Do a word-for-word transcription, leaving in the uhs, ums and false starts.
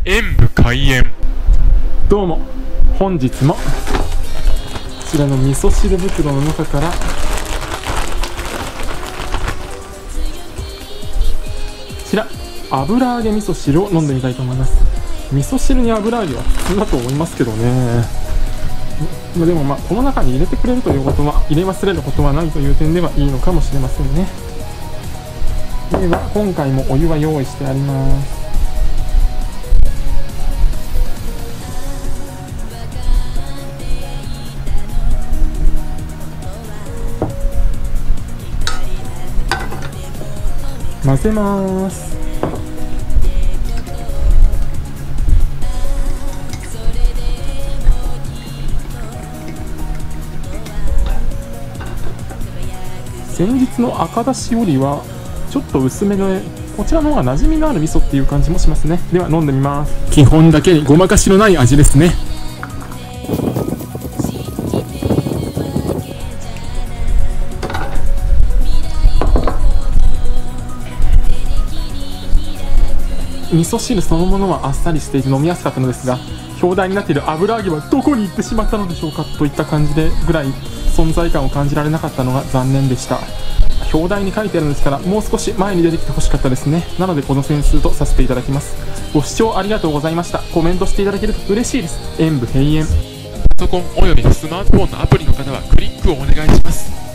演武開演。 どうも、本日もこちらの味噌汁袋の中からこちら油揚げ味噌汁を飲んでみたいと思います。味噌汁に油揚げは普通だと思いますけどね。でもまあこの中に入れてくれるということは入れ忘れることはないという点ではいいのかもしれませんね。では今回もお湯は用意してあります。混ぜます。先日の赤だしよりはちょっと薄めで、こちらの方が馴染みのある味噌っていう感じもしますね。では飲んでみます。基本だけにごまかしのない味ですね。味噌汁そのものはあっさりしていて飲みやすかったのですが、表題になっている油揚げはどこに行ってしまったのでしょうかといった感じでぐらい存在感を感じられなかったのが残念でした。表題に書いてあるんですから、もう少し前に出てきてほしかったですね。なのでこの点数とさせていただきます。ご視聴ありがとうございました。コメントしていただけると嬉しいです。演武閉園。 パソコンおよびスマートフォンのアプリの方はクリックをお願いします。